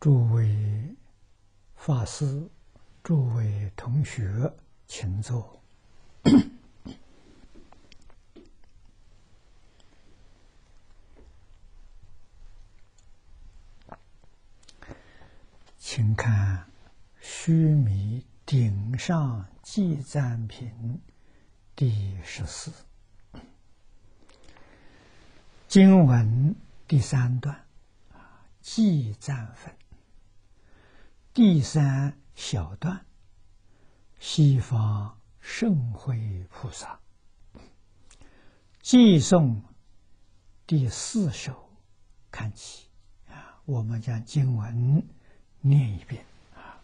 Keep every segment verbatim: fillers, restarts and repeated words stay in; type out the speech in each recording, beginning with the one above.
诸位法师、诸位同学，请坐。请看须弥顶上记赞品第十四经文第三段，记赞分第三小段，西方圣慧菩萨寄诵第四首看起啊，我们将经文念一遍啊。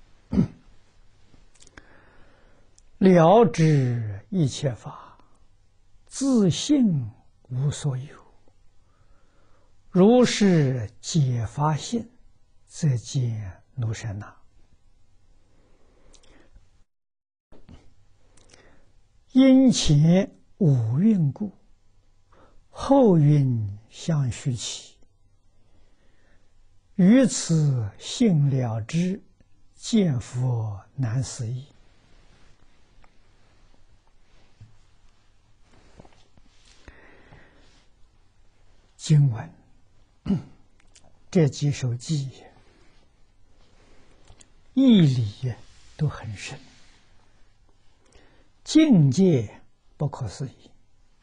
了知一切法，自性无所有。如是解发性，则见奴舍那。因前五蕴故，后蕴相续起。于此性了知，见佛难思议。经文这几首偈义理都很深，境界不可思议，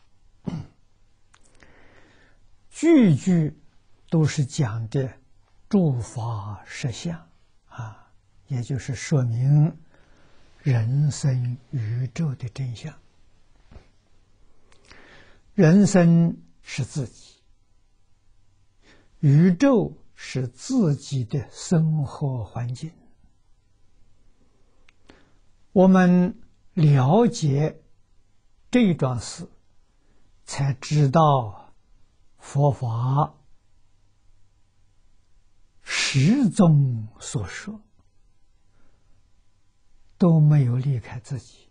句句都是讲的诸法实相啊，也就是说明人生宇宙的真相。人生是自己，宇宙是自己的生活环境。我们了解这桩事，才知道佛法始终所说都没有离开自己。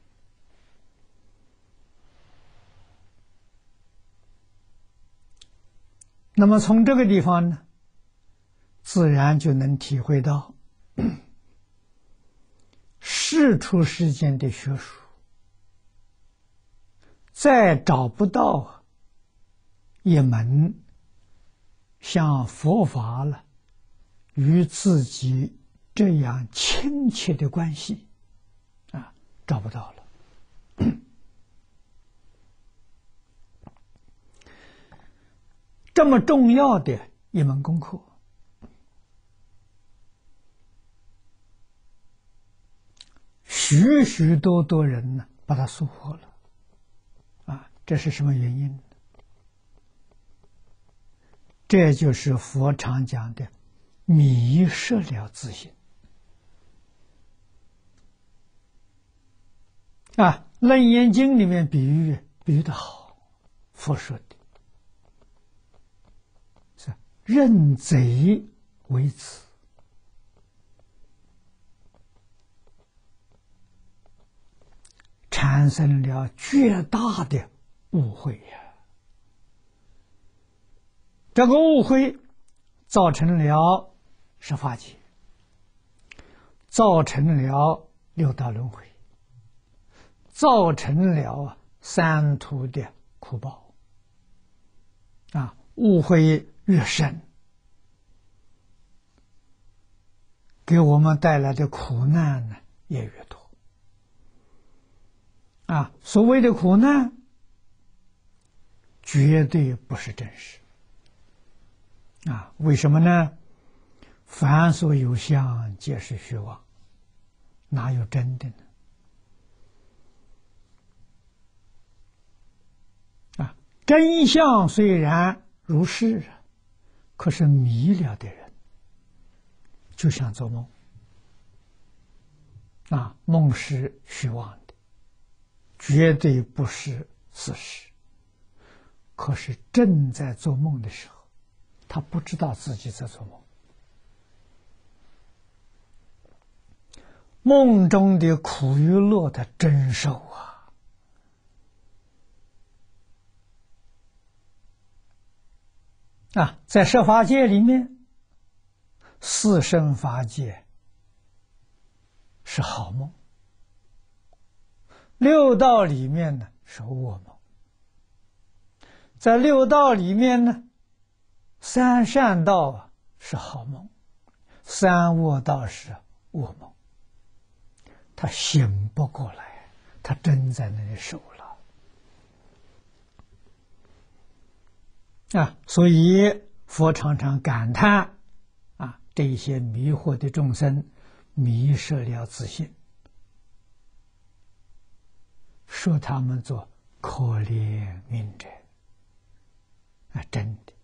那么从这个地方呢，自然就能体会到世出世间的学术再找不到一门像佛法了与自己这样亲切的关系啊，找不到了。这么重要的一门功课，许许多多人呢把它疏忽了啊，这是什么原因？这就是佛常讲的迷失了自性啊。《楞严经》里面比喻比喻的好，佛说的是认贼为子，产生了巨大的误会呀、啊。这个误会造成了十法界，造成了六道轮回，造成了三途的苦报啊！误会越深，给我们带来的苦难呢也越多啊！所谓的苦难，绝对不是真实啊！为什么呢？凡所有相，皆是虚妄，哪有真的呢？啊，真相虽然如是，可是迷了的人，就像做梦啊，梦是虚妄的，绝对不是事实。可是正在做梦的时候，他不知道自己在做梦。梦中的苦与乐的真受啊，啊，在设法界里面， 四圣法界是好梦，六道里面呢是噩梦。在六道里面呢，三善道啊是好梦，三恶道是噩梦。他醒不过来，他真在那里受了啊！所以佛常常感叹啊，这些迷惑的众生迷失了自信，说他们做可怜悯者啊，真的。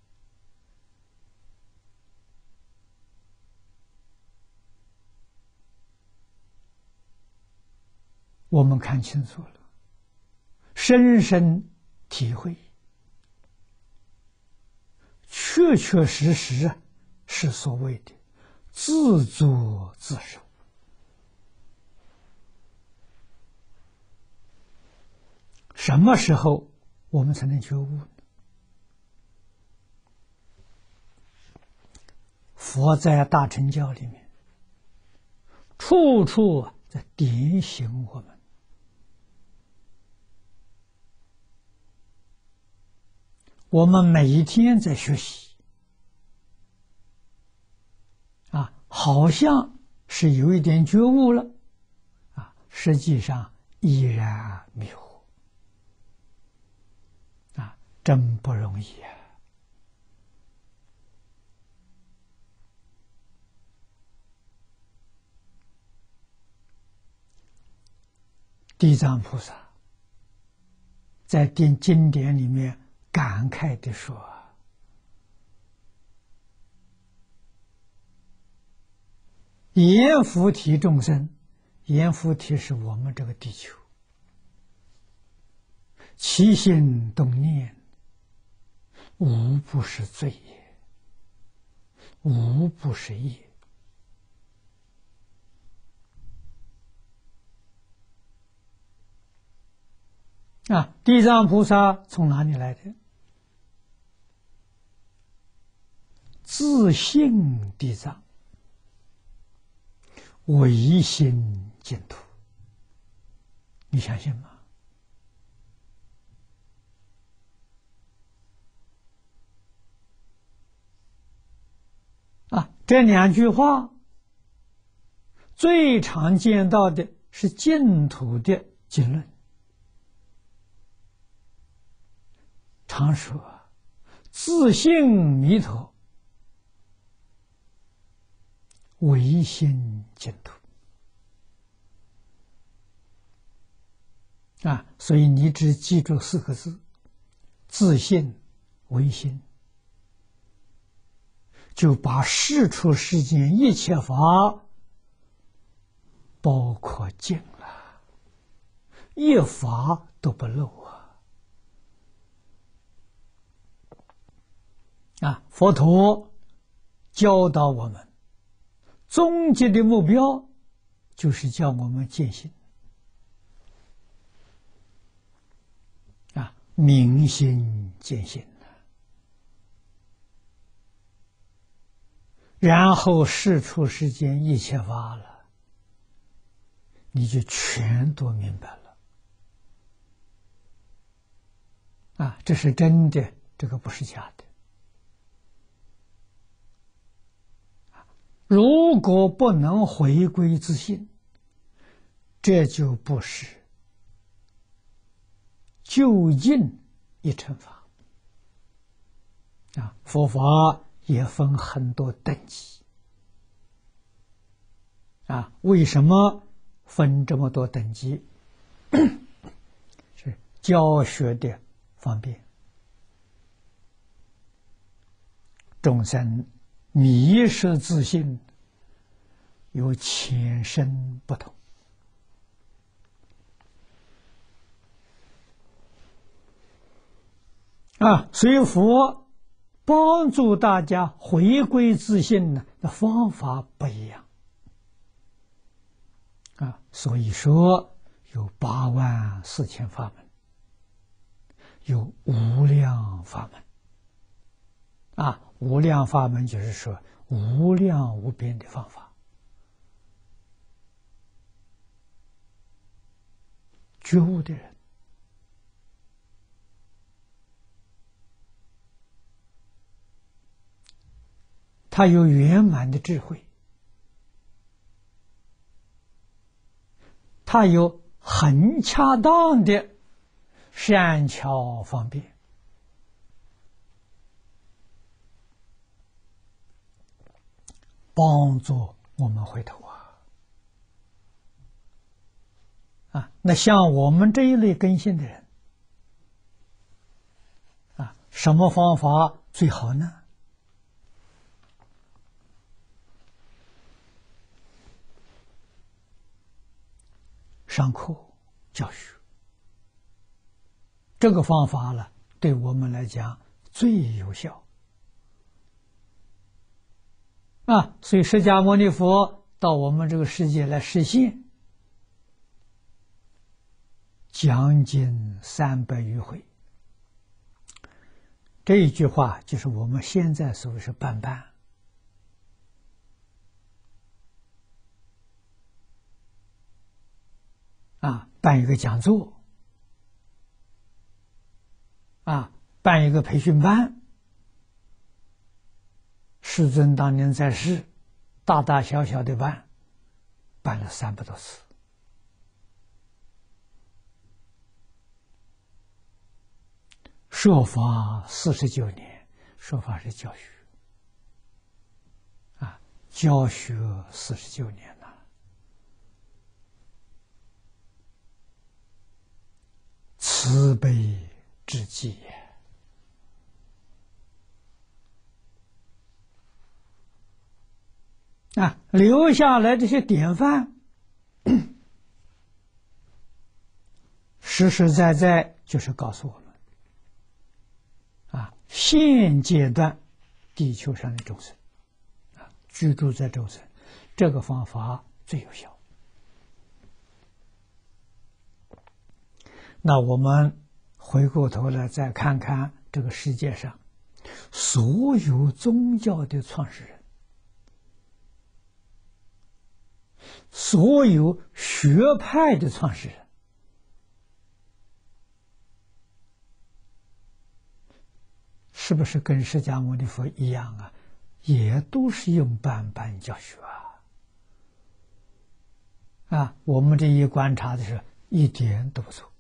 我们看清楚了，深深体会，确确实实是所谓的自作自受。什么时候我们才能觉悟呢？佛在大乘教里面，处处在点醒我们。我们每一天在学习啊，好像是有一点觉悟了啊，实际上依然迷惑啊，真不容易啊！地藏菩萨在典经典里面感慨地说：“阎浮提众生，阎浮提是我们这个地球，起心动念，无不是罪业，无不是业。啊，地藏菩萨从哪里来的？自性地藏，唯心净土。你相信吗？啊，这两句话最常见到的是净土的经论。常说自性弥陀，唯心净土啊，所以你只记住四个字：自性唯心，就把世出世间一切法包括尽了，一法都不漏啊！啊，佛陀教导我们，终极的目标就是叫我们见性啊，明心见性，然后世出世间一切法了，你就全都明白了啊！这是真的，这个不是假的。如果不能回归自信，这就不是究竟一乘法啊！佛法也分很多等级啊，为什么分这么多等级？是教学的方便，众生迷失自信，有浅深不同啊，所以佛帮助大家回归自信呢，的方法不一样啊。所以说有八万四千法门，有无量法门啊。无量法门就是说无量无边的方法。觉悟的人，他有圆满的智慧，他有很恰当的善巧方便，帮助我们回头啊！啊，那像我们这一类根性的人，啊，什么方法最好呢？上课教学，这个方法呢，对我们来讲最有效啊！所以释迦牟尼佛到我们这个世界来实现，将近三百余回。这一句话就是我们现在所谓是办办。啊，办一个讲座，啊，办一个培训班。世尊当年在世，大大小小的班，办了三百多次。说法四十九年，说法是教学，啊，教学四十九年。慈悲之际也啊，留下来这些典范，实实在在就是告诉我们啊，现阶段地球上的众生啊，居住在众生，这个方法最有效。那我们回过头来再看看这个世界上所有宗教的创始人，所有学派的创始人，是不是跟释迦牟尼佛一样啊？也都是用办办教学啊！啊，我们这一观察的是一点都不错。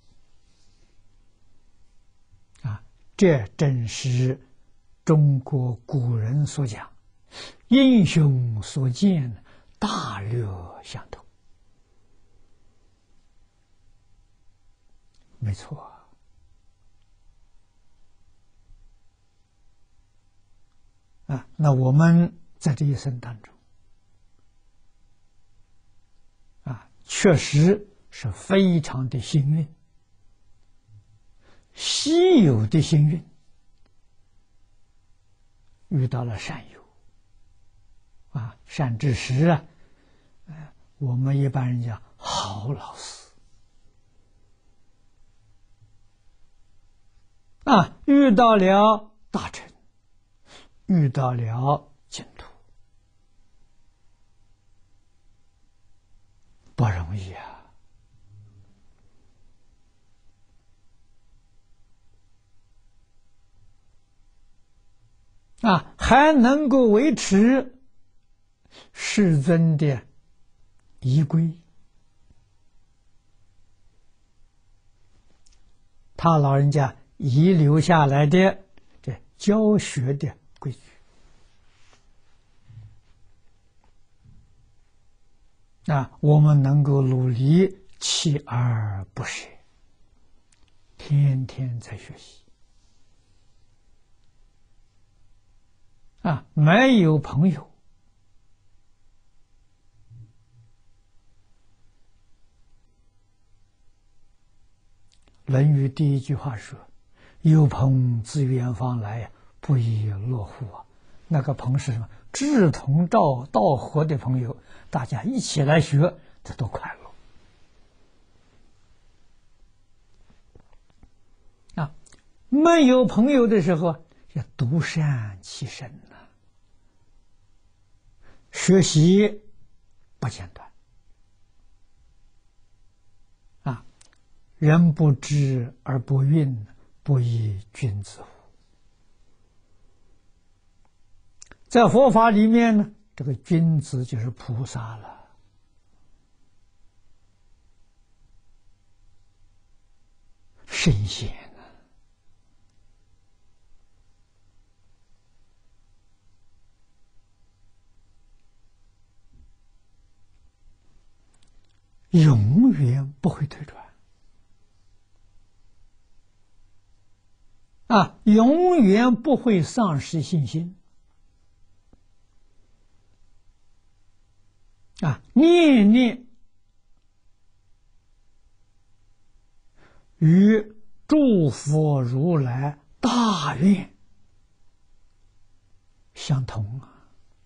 这正是中国古人所讲英雄所见，大略相同。没错啊，那我们在这一生当中啊，确实是非常的幸运，稀有的幸运，遇到了善友啊，善知识啊，呃，我们一般人讲好老师啊，遇到了大臣，遇到了净土，不容易啊。啊，还能够维持世尊的仪规，他老人家遗留下来的这教学的规矩啊，我们能够努力锲而不舍，天天在学习。啊，没有朋友，《论语》第一句话说：“有朋自远方来，不亦乐乎啊！”那个朋是什么？志同道道合的朋友，大家一起来学，这多快乐啊！没有朋友的时候，要独善其身呐。 学习不间断啊！人不知而不愠，不亦君子乎？在佛法里面呢，这个君子就是菩萨了，圣贤啊，永远不会退转啊，永远不会丧失信心啊，念念与诸佛如来大愿相同啊！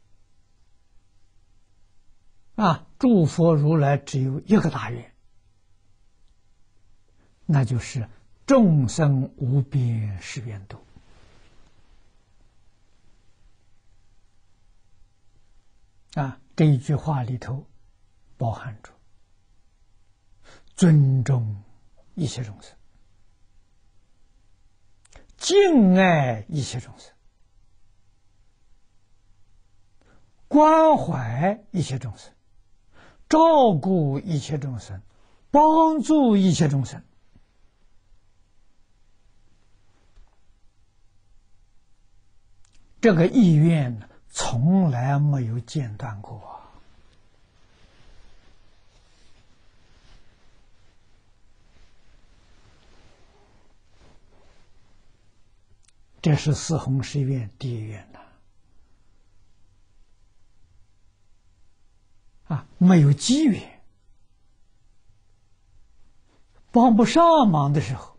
啊，诸佛如来只有一个大愿，那就是众生无边誓愿度啊！这一句话里头包含着尊重一切众生，敬爱一切众生，关怀一切众生，照顾一切众生，帮助一切众生。这个意愿呢，从来没有间断过。这是四弘誓愿第一愿呐，啊，没有机缘，帮不上忙的时候，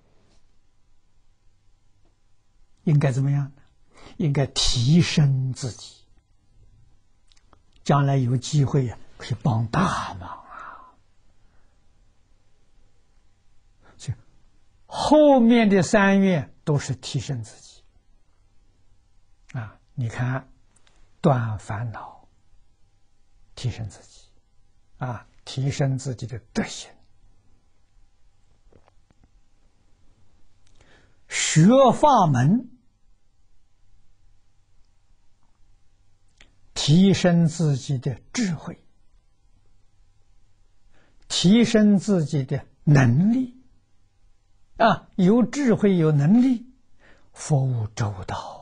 应该怎么样呢？应该提升自己，将来有机会呀，可以帮大忙啊。所以后面的三愿都是提升自己。啊，你看，断烦恼，提升自己，啊，提升自己的德行；学法门，提升自己的智慧，提升自己的能力。啊，有智慧有能力，服务周到。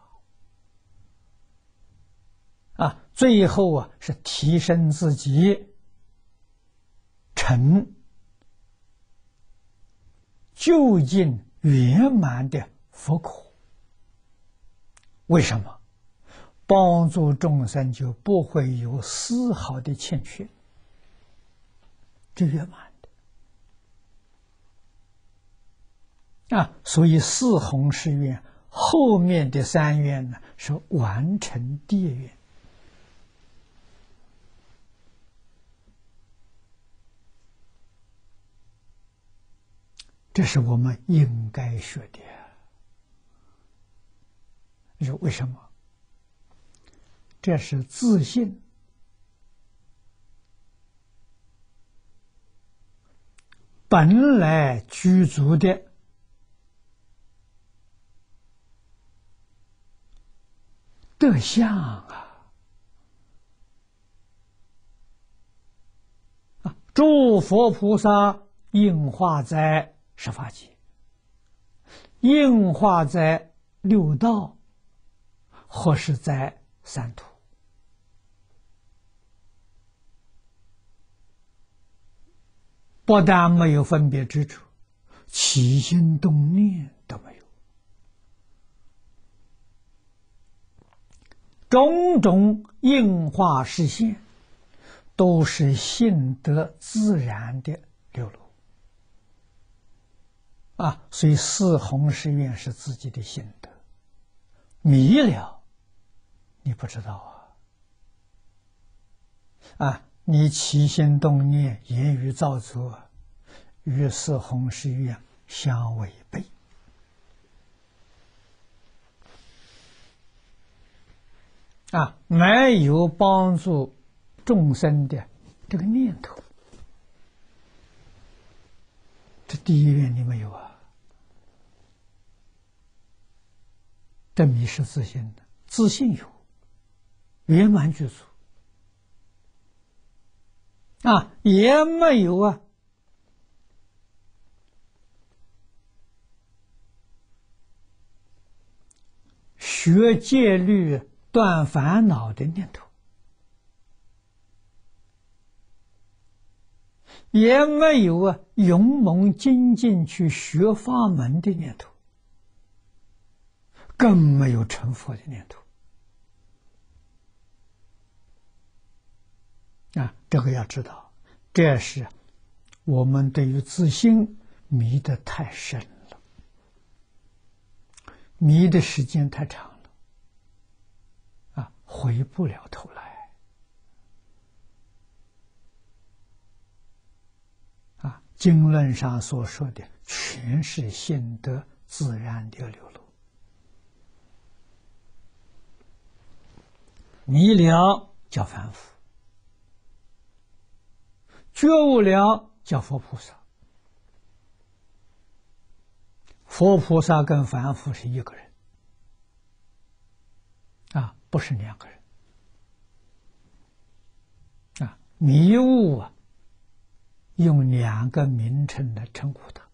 啊，最后啊是提升自己成究竟圆满的佛果。为什么？帮助众生就不会有丝毫的欠缺，就圆满的啊。所以四弘誓愿后面的三愿呢，是完成第一愿。这是我们应该学的。你说为什么？这是自信本来具足的德相啊！啊，诸佛菩萨应化在十法界，应化在六道，或是在三途。不但没有分别之处，起心动念都没有，种种应化实现，都是性德自然的流露啊。所以四弘誓愿是自己的心得，迷了你不知道啊啊！你起心动念、言语造作，与四弘誓愿相违背啊，没有帮助众生的这个念头，这第一愿你没有啊，这迷失自信的，自信有，圆满具足啊，也没有啊学戒律断烦恼的念头，也没有啊勇猛精进去学法门的念头，更没有成佛的念头啊！这个要知道，这是我们对于自信迷得太深了，迷的时间太长了啊，回不了头来啊！经论上所说的全是性德自然的流露，迷了叫凡夫，觉悟了叫佛菩萨。佛菩萨跟凡夫是一个人啊，不是两个人啊。迷雾啊，用两个名称来称呼他。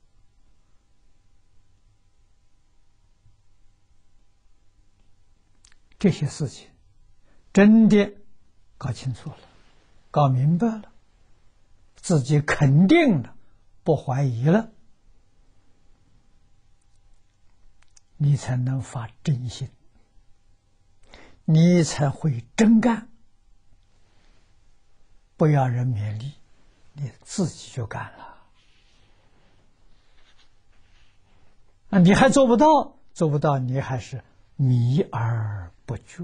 这些事情真的搞清楚了，搞明白了，自己肯定了，不怀疑了，你才能发真心，你才会真干，不要人勉励，你自己就干了啊！你还做不到，做不到，你还是迷而不觉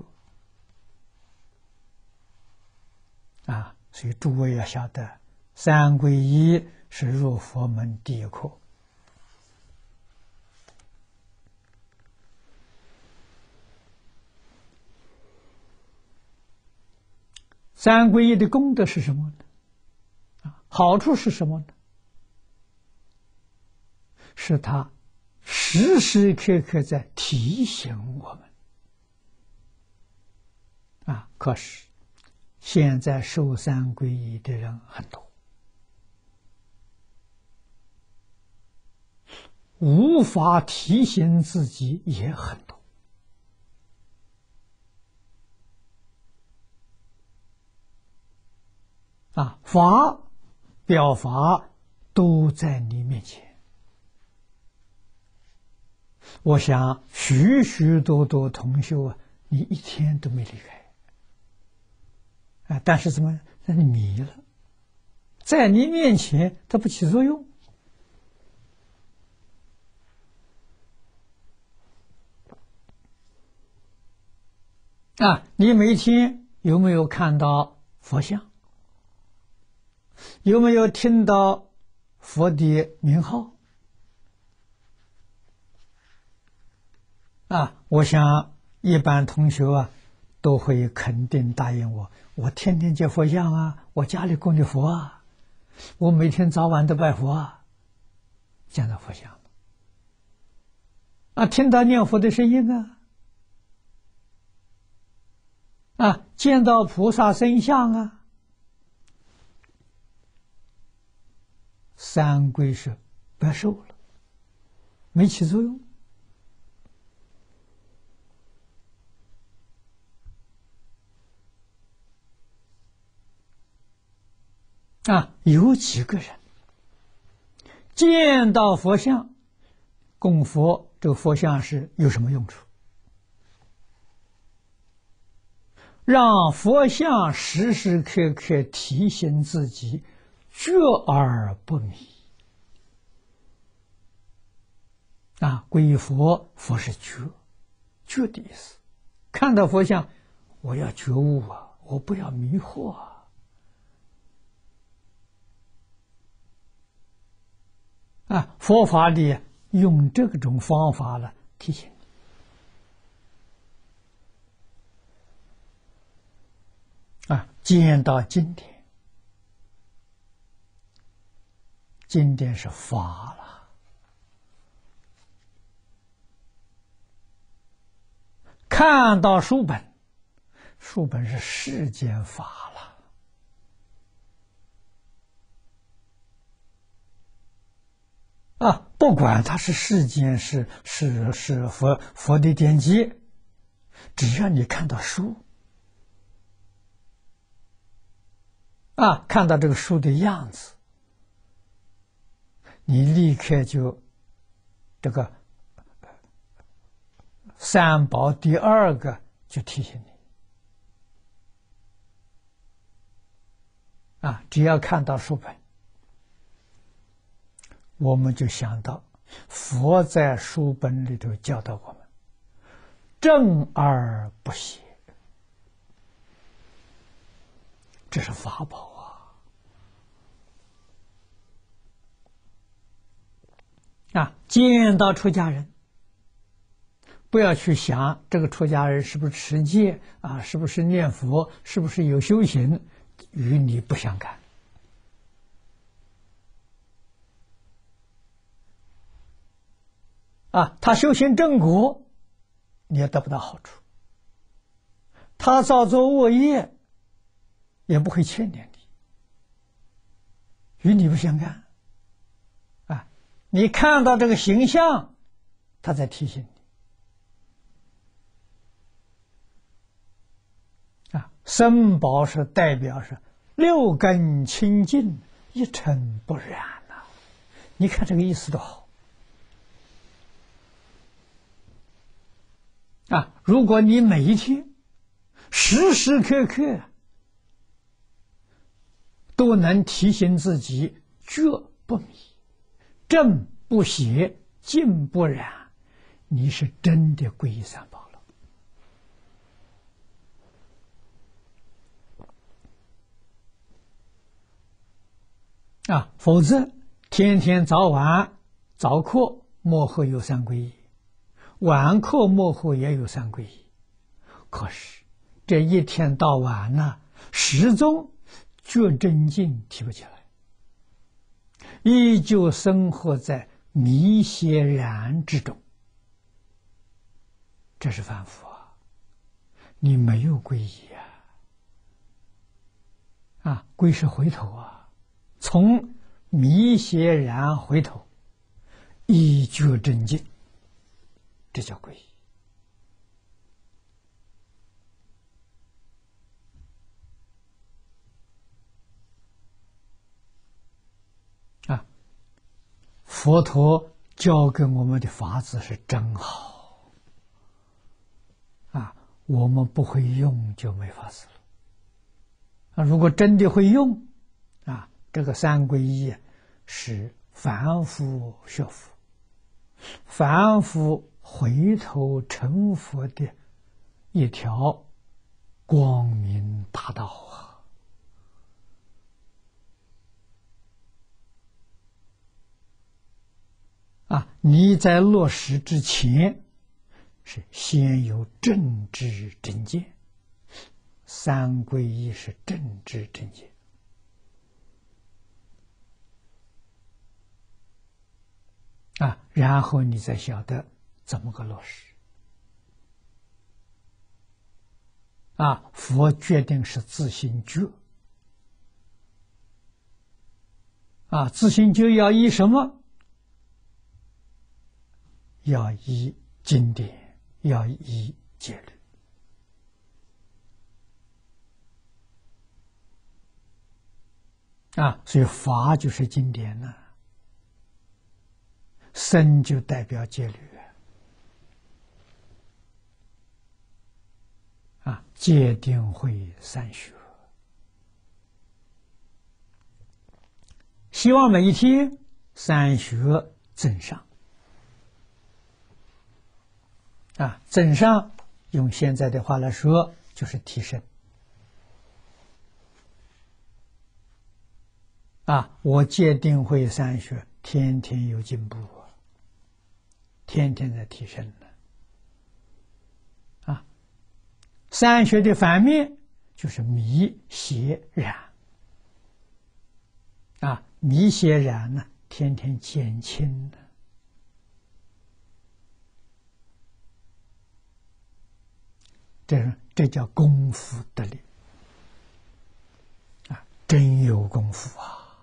啊！所以诸位要晓得，三皈依是入佛门第一课。三皈依的功德是什么呢？啊，好处是什么呢？是他时时刻刻在提醒我们啊。可是现在受三皈依的人很多，无法提醒自己也很多啊，法表法都在你面前，我想许许多多同修啊，你一天都没离开啊，但是怎么让你迷了，在你面前它不起作用啊。你每天有没有看到佛像？有没有听到佛的名号啊？我想一般同学啊都会肯定答应我，我天天接佛像啊，我家里供的佛啊，我每天早晚都拜佛啊，见到佛像啊，听到念佛的声音啊，啊，见到菩萨身像啊。三皈是不要受了，没起作用啊。有几个人见到佛像供佛，这个佛像是有什么用处？让佛像时时刻刻提醒自己觉而不迷啊！皈依佛，佛是觉，觉的意思。看到佛像，我要觉悟啊，我不要迷惑啊！啊，佛法里用这种方法来提醒见到经典，经典是法了，看到书本，书本是世间法了。啊，不管它是世间是是是佛佛的典籍，只要你看到书，啊，看到这个书的样子，你立刻就这个三宝第二个就提醒你，啊，只要看到书本，我们就想到佛在书本里头教导我们正而不邪，这是法宝啊！啊，见到出家人，不要去想这个出家人是不是持戒啊，是不是念佛，是不是有修行，与你不相干。啊，他修行正果，你也得不到好处；他造作恶业，也不会牵连你，与你不相干。啊，你看到这个形象，他在提醒你。啊，三宝是代表是六根清净，一尘不染呐、啊。你看这个意思多好。啊，如果你每一天时时刻刻都能提醒自己觉不迷，正不邪，净不染，你是真的皈依三宝了。啊，否则天天早晚早课幕后有三皈依，晚课幕后也有三皈依，可是这一天到晚呢，始终觉真境提不起来，依旧生活在迷邪染之中，这是凡夫啊！你没有皈依啊！啊，皈是回头啊，从迷邪染回头，依觉真境，这叫皈依。啊，佛陀教给我们的法子是真好啊，我们不会用就没法子了啊。如果真的会用啊，这个三皈依是凡夫学佛，凡夫回头成佛的一条光明大道啊！啊，你在落实之前，是先有正知正见，三皈依是正知正见。啊，然后你才晓得怎么个落实。啊，佛决定是自性觉。啊，自性觉要依什么？要依经典，要依戒律。啊，所以法就是经典呢、啊。僧就代表戒律啊，戒定慧三学。希望每一天三学增上啊，增上用现在的话来说就是提升啊。我戒定慧三学天天有进步。天天在提升呢，啊，三学的反面就是迷邪染啊，迷邪染呢，天天减轻的。这这叫功夫得力啊，真有功夫啊！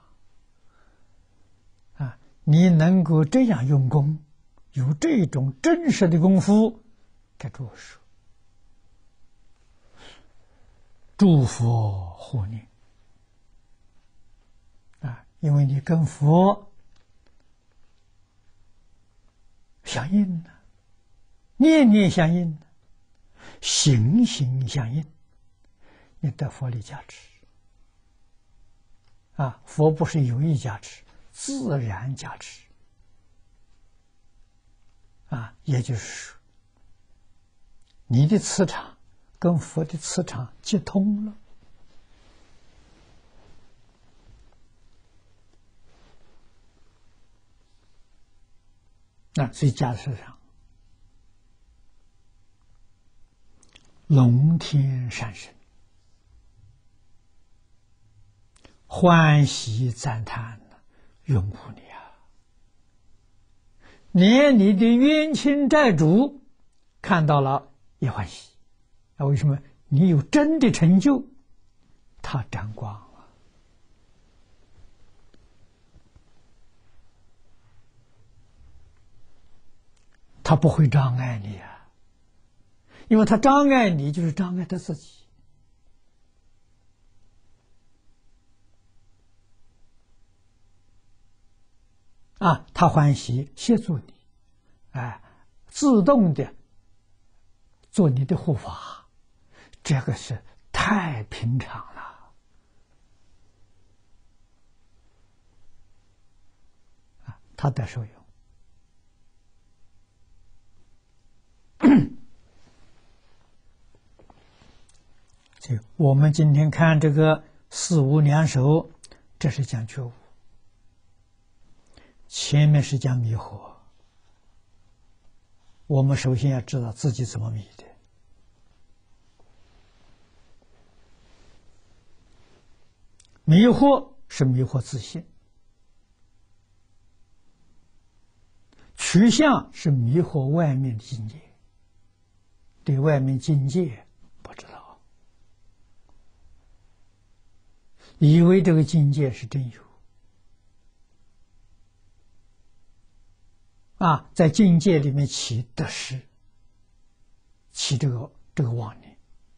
啊，你能够这样用功，有这种真实的功夫，该祝福祝佛护念啊，因为你跟佛相应呢，念念相应，行行相应，你得佛力加持啊！佛不是有意加持，自然加持啊！也就是说，你的磁场跟佛的磁场接通了，那所以加持上龙天善神欢喜赞叹拥护你啊！连你的冤亲债主看到了也欢喜。那为什么？你有真的成就，他沾光了，他不会障碍你啊，因为他障碍你就是障碍他自己啊，他欢喜协助你，哎，自动的做你的护法，这个是太平常了啊，他得受用。所以我们今天看这个四无量寿，这是讲觉悟，前面是讲迷惑。我们首先要知道自己怎么迷的。迷惑是迷惑自信，取向是迷惑外面的境界，对外面境界不知道，以为这个境界是真有啊，在境界里面起得失，起这个这个妄念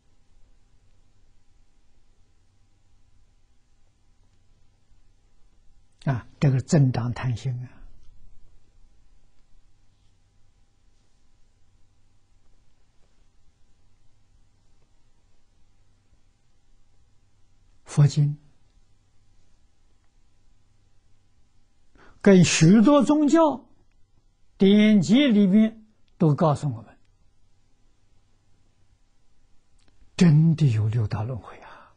啊，这个增长贪心啊。佛经跟许多宗教典籍里面都告诉我们，真的有六道轮回啊！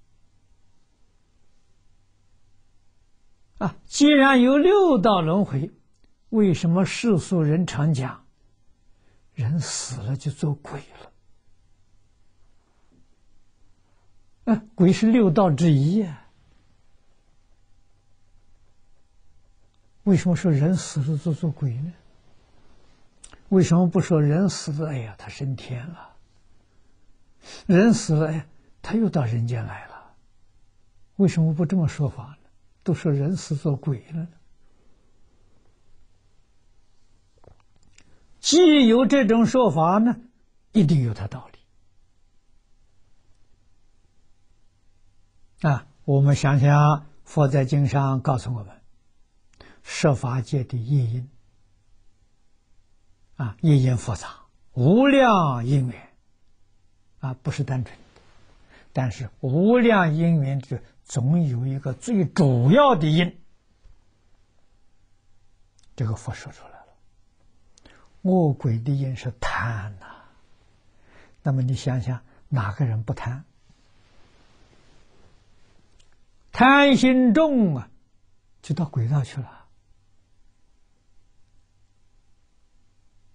啊，既然有六道轮回，为什么世俗人常讲，人死了就做鬼了？啊，鬼是六道之一啊。为什么说人死了就做鬼呢？为什么不说人死了，哎呀，他升天了；人死了，哎，他又到人间来了？为什么不这么说法呢？都说人死做鬼了呢？既有这种说法呢，一定有它道理啊！我们想想，佛在经上告诉我们，十法界的业因啊，业因复杂，无量因缘啊，不是单纯的，但是无量因缘就总有一个最主要的因，这个佛说出来了。恶鬼的因是贪呐、啊，那么你想想，哪个人不贪？贪心重啊，就到鬼道去了。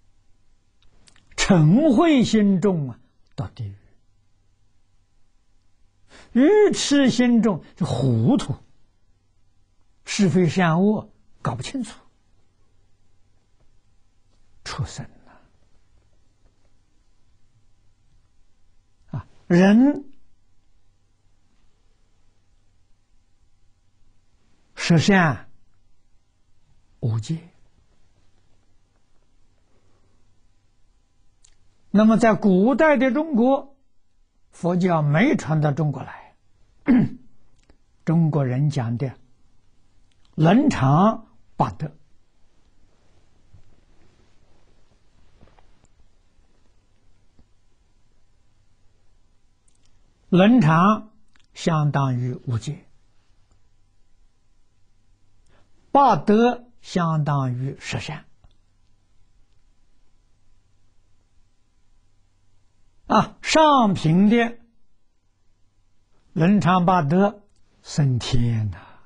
嗔恚心重啊，到地狱。 愚痴心重，就糊涂，是非善恶搞不清楚，畜生了啊！人十善无戒。那么在古代的中国，佛教没传到中国来，中国人讲的伦常八德。伦常相当于无戒，八德相当于十善。啊，上品的伦常八德升天呐、啊，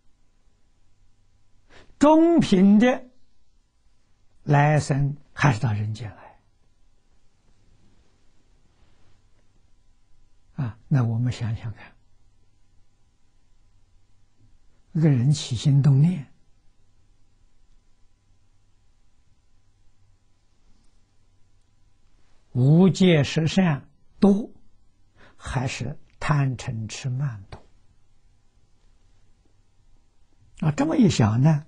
中品的来生还是到人间来啊。那我们想想看，一个人起心动念，无戒十善多，还是贪嗔痴慢多？啊，这么一想呢，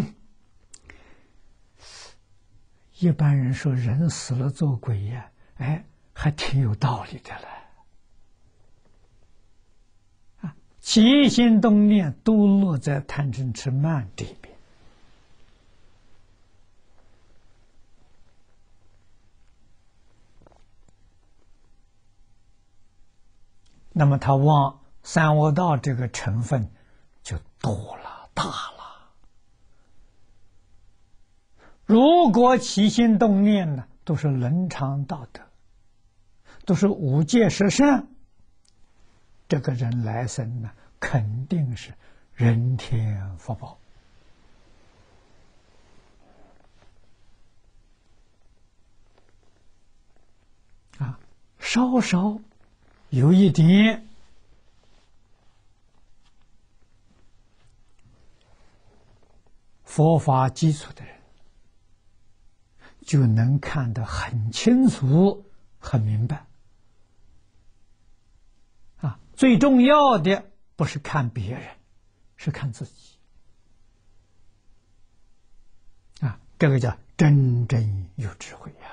一般人说人死了做鬼呀，哎，还挺有道理的了。啊，起心动念都落在贪嗔痴慢这边。那么他往三恶道这个成分就多了，大了。如果起心动念呢，都是伦常道德，都是五戒十善，这个人来生呢，肯定是人天福报啊，稍稍有一点佛法基础的人，就能看得很清楚、很明白。啊，最重要的不是看别人，是看自己。啊，这个叫真正有智慧呀！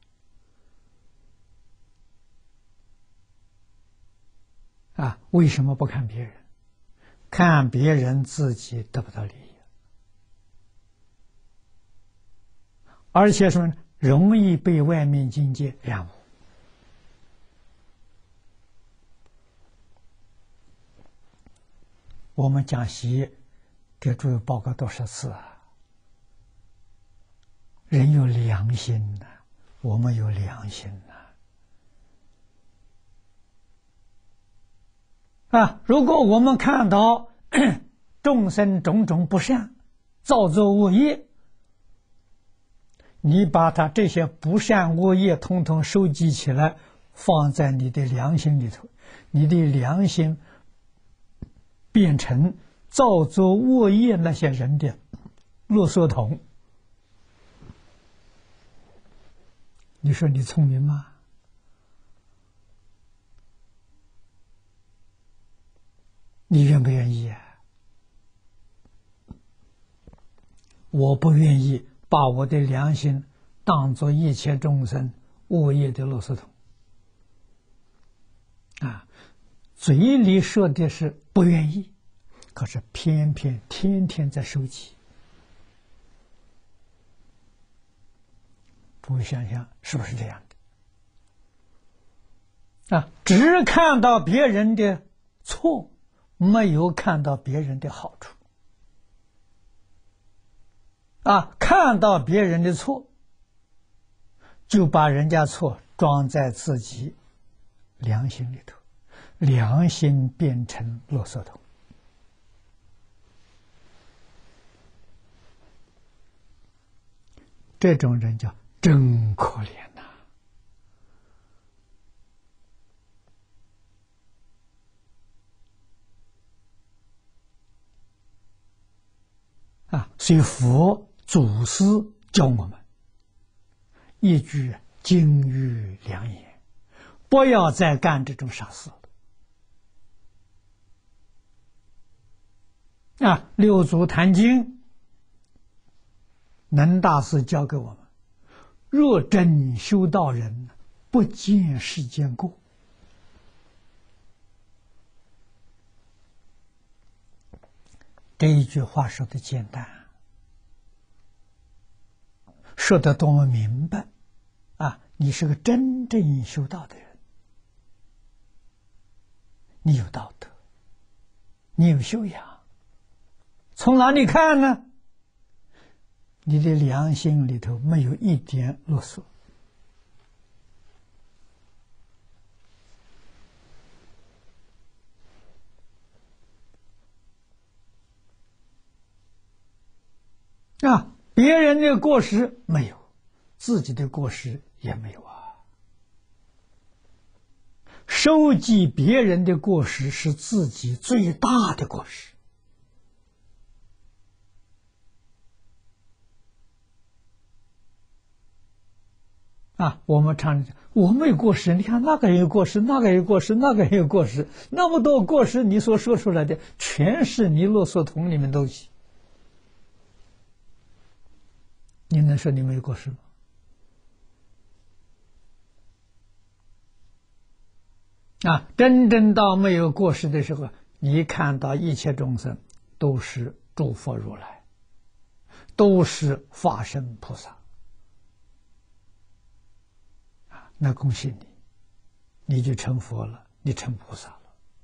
啊，为什么不看别人？看别人自己得不到利益，而且说容易被外面境界染污。我们讲习给诸位报告多少次啊？人有良心呐、啊，我们有良心呐、啊。啊，如果我们看到众生种种不善，造作恶业，你把他这些不善恶业统统收集起来，放在你的良心里头，你的良心变成造作恶业那些人的垃圾桶，你说你聪明吗？你愿不愿意啊？我不愿意把我的良心当作一切众生恶业的垃圾桶啊！嘴里说的是不愿意，可是偏偏天天在收集。诸位想想是不是这样的啊？只看到别人的错，没有看到别人的好处啊！看到别人的错，就把人家错装在自己良心里头，良心变成垃圾桶。这种人叫真可怜呐、 啊，所以佛祖师教我们一句金玉良言，不要再干这种傻事了。啊，六祖坛经，能大师教给我们：若真修道人，不见世间过。这一句话说的简单，说的多么明白啊！你是个真正修道的人，你有道德，你有修养，从哪里看呢？你的良心里头没有一点啰嗦。啊，别人的过失没有，自己的过失也没有啊。收集别人的过失是自己最大的过失。啊，我们常常讲我没有过失，你看那个人有过失，那个人有过失，那个人有过失，那么多过失，你所说出来的全是你垃圾桶里面东西。你能说你没有过失吗？啊，真正到没有过失的时候，你看到一切众生都是诸佛如来，都是法身菩萨，啊，那恭喜你，你就成佛了，你成菩萨了。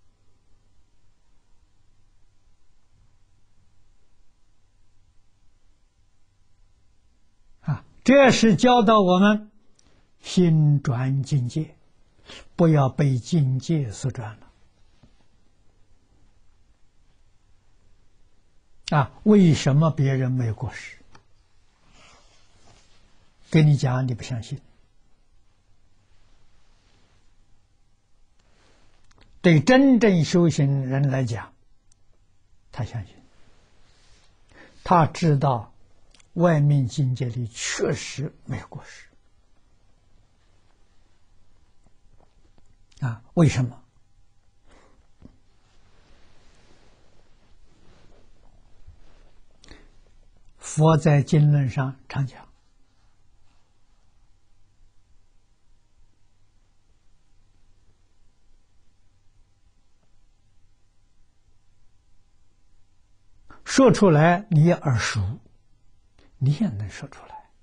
啊，这是教导我们心转境界，不要被境界所转了。啊，为什么别人没有过失？跟你讲，你不相信。对真正修行人来讲，他相信，他知道外面境界里确实没有过失。啊，为什么？佛在经论上常讲，说出来你也耳熟，你也能说出来。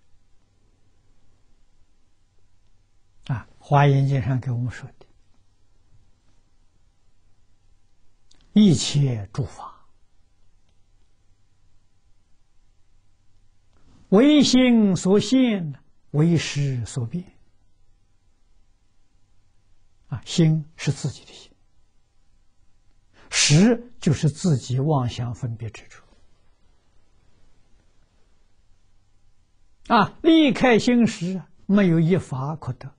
啊，《华严经》上给我们说的，一切诸法唯心所现，唯识所变。啊，心是自己的心，识就是自己妄想分别之处。啊，离开心识，没有一法可得。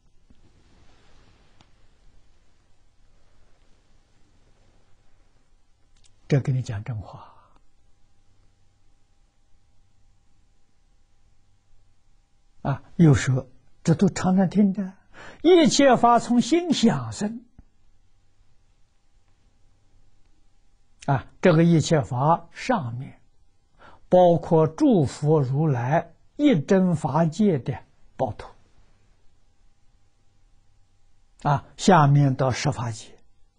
这跟你讲真话。啊，有时这都常常听的，一切法从心想生。啊，这个一切法上面包括诸佛如来一真法界的宝土，啊，下面到十法界、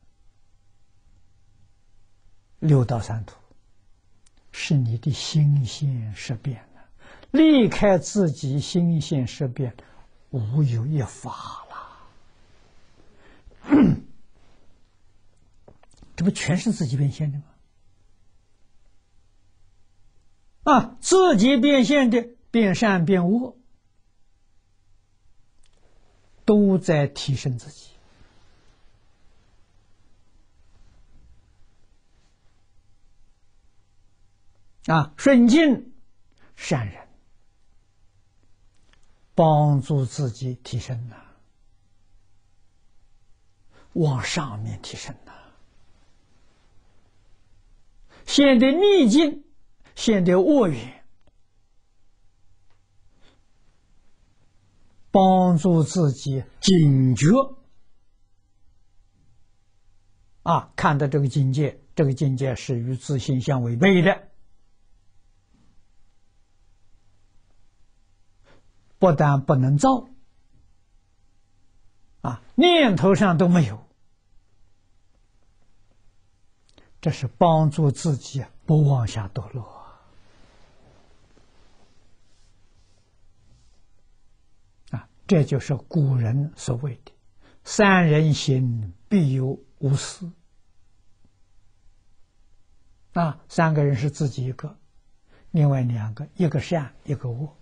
六道三土，是你的心现识变。离开自己心现识变，无有一法了。这不全是自己变现的吗？啊，自己变现的，变善变恶，都在提升自己。啊，顺境善人帮助自己提升呐，往上面提升呐。现在逆境现的恶缘，帮助自己警觉。啊，看到这个境界，这个境界是与自性相违背的，不但不能造，啊，念头上都没有，这是帮助自己不妄下堕落。啊，这就是古人所谓的“三人行，必有我师”。啊，三个人是自己一个，另外两个，一个善，一个恶，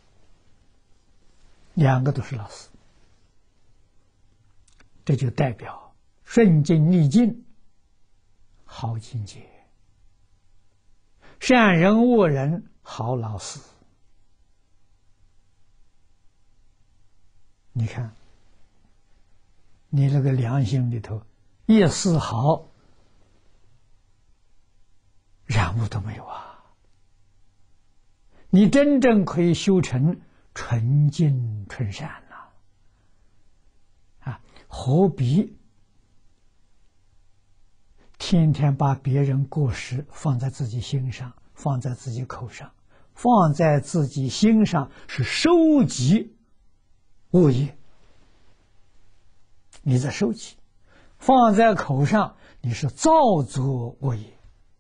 两个都是老师。这就代表顺境逆境好境界，善人恶人好老师。你看，你那个良心里头一丝毫染污都没有啊！你真正可以修成纯净纯善呐！啊，何必天天把别人过失放在自己心上，放在自己口上，放在自己心上是收集恶业，你在收集；放在口上，你是造作恶业。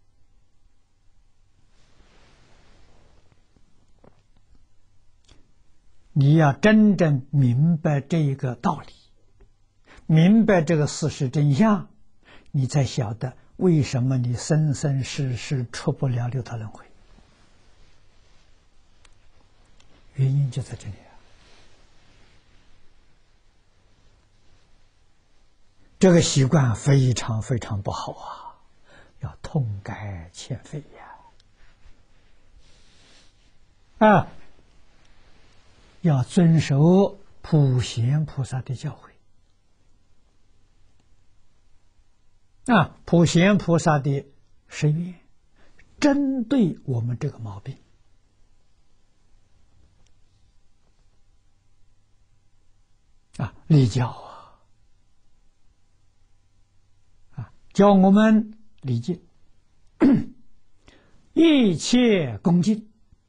你要真正明白这一个道理，明白这个事实真相，你才晓得为什么你生生世世出不了六道轮回，原因就在这里啊！这个习惯非常非常不好啊，要痛改前非呀！啊，要遵守普贤菩萨的教诲啊，普贤菩萨的誓愿，针对我们这个毛病啊，立教啊，啊，教我们礼敬，一切恭敬。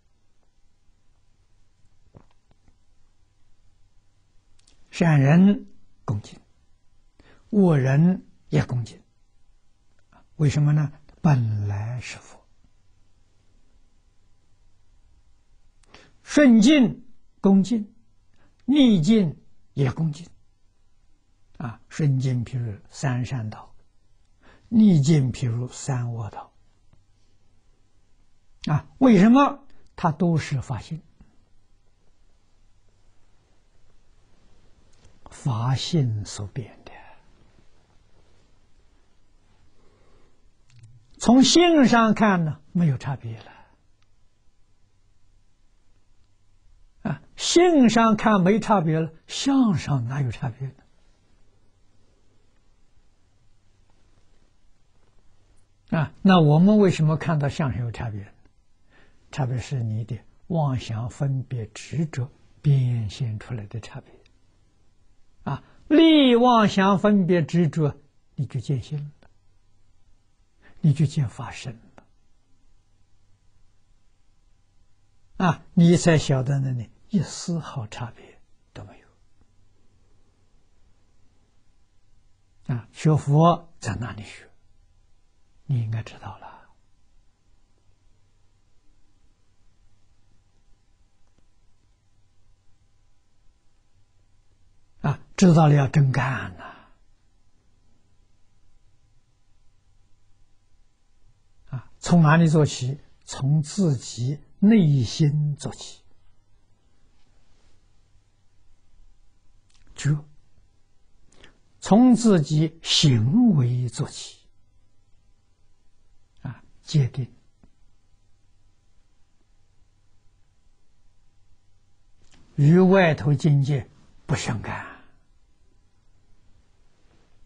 善人恭敬，恶人也恭敬。为什么呢？本来是佛。顺境恭敬，逆境也恭敬。啊，顺境譬如三善道，逆境譬如三恶道。啊，为什么？它都是法性。法性所变的，从性上看呢，没有差别了。啊，性上看没差别了，相上哪有差别呢？啊，那我们为什么看到相上有差别呢？差别是你的妄想、分别、执着变现出来的差别。啊，立妄想分别执着，你就见性了，你就见法身了。啊，你才晓得那里一丝毫差别都没有。啊，学佛在哪里学？你应该知道了。啊，知道了要真干呐！啊，从哪里做起？从自己内心做起。觉，从自己行为做起。啊，界定。与外头境界不相干。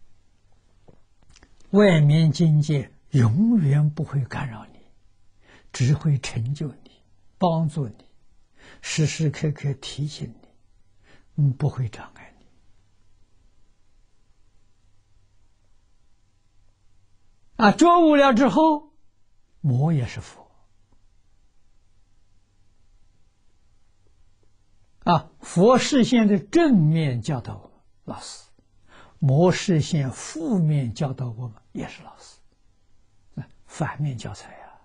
外面境界永远不会干扰你， 只会成就你，帮助你，时时刻刻提醒你，嗯，不会障碍你。啊，觉悟了之后，魔也是佛。啊，佛视线的正面教导我们，老师；魔视线负面教导我们，也是老师。反面教材呀！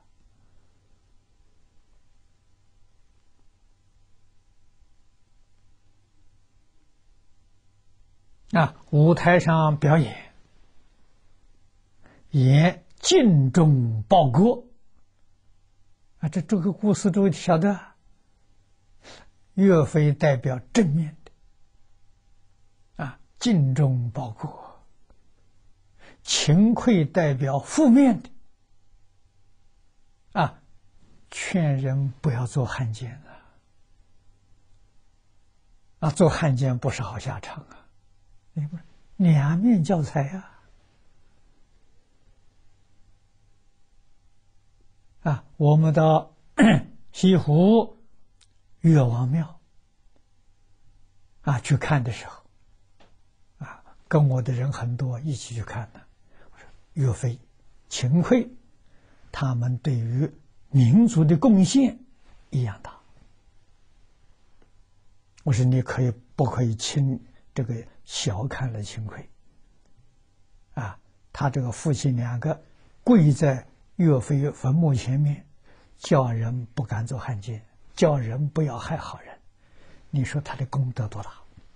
啊，舞台上表演，演尽忠报国。啊，这这个故事都晓得，岳飞代表正面的，啊，尽忠报国；秦桧代表负面的，啊，劝人不要做汉奸啊！啊，做汉奸不是好下场啊！你不是两面教材呀！啊，我们到西湖岳王庙啊去看的时候，啊，跟我的人很多，一起去看的。我说岳飞、秦桧，他们对于民族的贡献一样大。我说你可以不可以轻这个小看了秦桧？啊，他这个父亲两个跪在岳飞坟墓前面，叫人不敢做汉奸，叫人不要害好人。你说他的功德多大？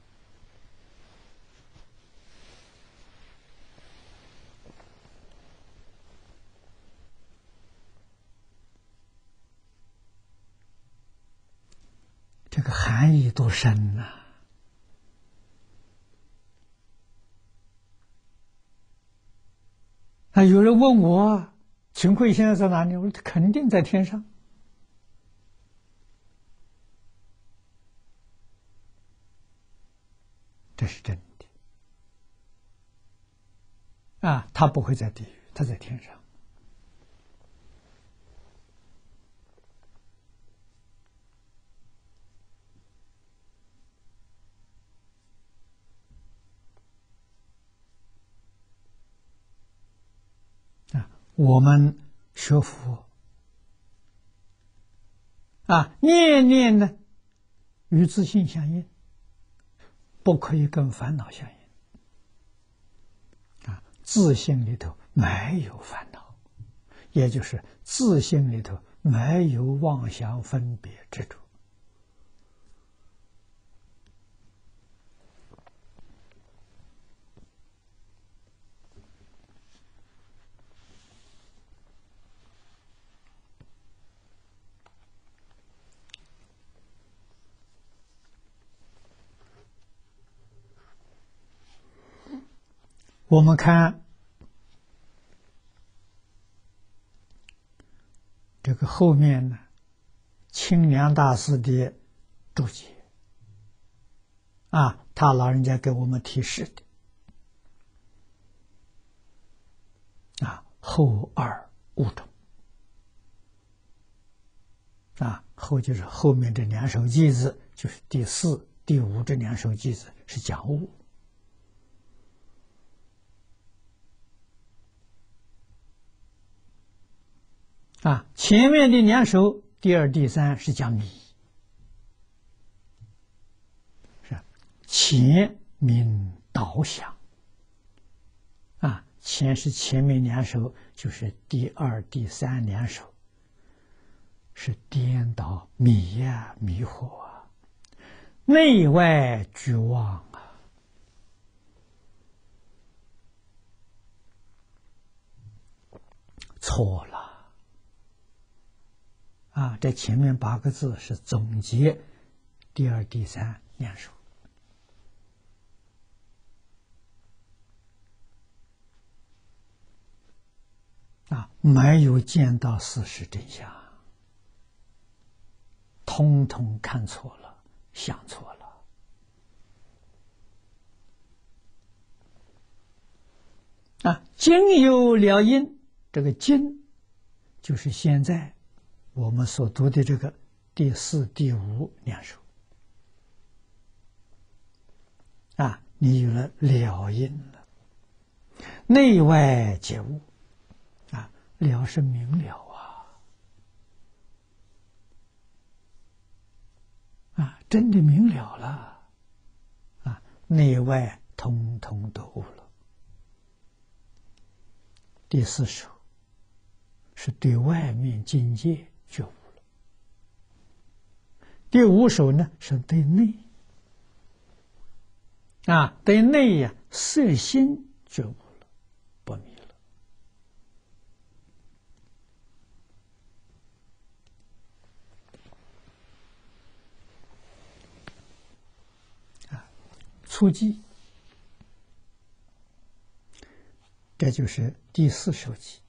这个含义多深呐！啊，有人问我，秦桧现在在哪里？我说他肯定在天上。这是真的。啊，他不会在地狱，他在天上。啊，我们学佛啊，念念呢与自性相应，不可以跟烦恼相应。啊，自性里头没有烦恼，也就是自性里头没有妄想分别执着。我们看这个后面呢，清凉大师的注解啊，他老人家给我们提示的啊，后二物种啊，后就是后面这两首偈子，就是第四、第五这两首偈子是讲物。啊，前面的两首第二、第三是讲迷，是前明导响。啊，前是前面两首，就是第二、第三两首是颠倒迷呀、迷惑啊，内外俱忘啊。错了。啊，这前面八个字是总结第二、第三两首。啊，没有见到事实真相，通通看错了，想错了。啊，今有了因，这个今就是现在我们所读的这个第四、第五两首啊，你有了了因了，内外皆悟啊，了是明了啊，啊，真的明了了啊，内外通通都悟了。第四首是对外面境界觉悟了，第五首呢是对内啊，对内呀、啊、色心觉悟了，不迷了啊。初记，这就是第四首偈。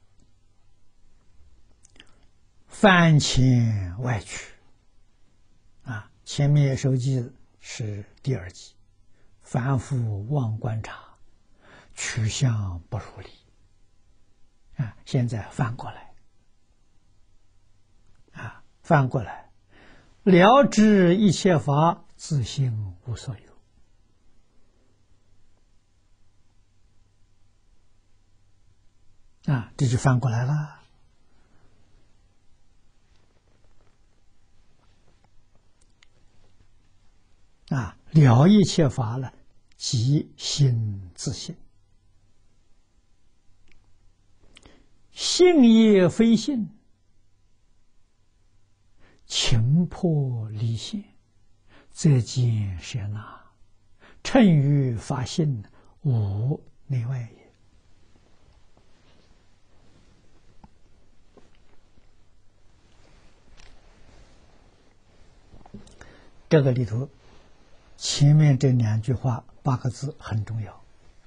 翻前外取啊，前面首偈是第二集，凡夫妄观察，取向不如理啊。现在翻过来啊，翻过来，了知一切法自性无所有啊，这就翻过来了。啊，了一切法了，即心自性，性也非性，情破离现，则见舍那，乘于法性，无内外也。这个里头前面这两句话八个字很重要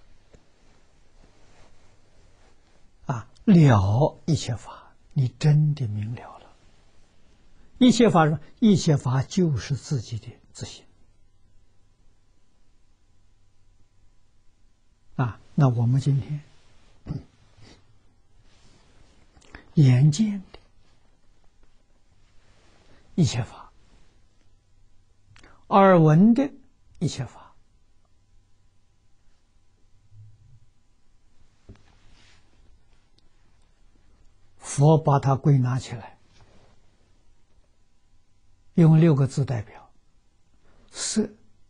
啊，了一切法，你真的明了了。一切法什么？一切法就是自己的自性啊。那我们今天眼见的一切法，耳闻的一切法，佛把它归纳起来，用六个字代表：色、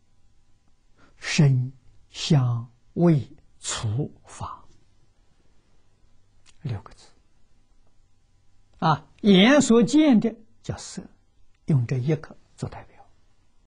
声、香、味、触、法，六个字啊。眼所见的叫色，用这一个做代表。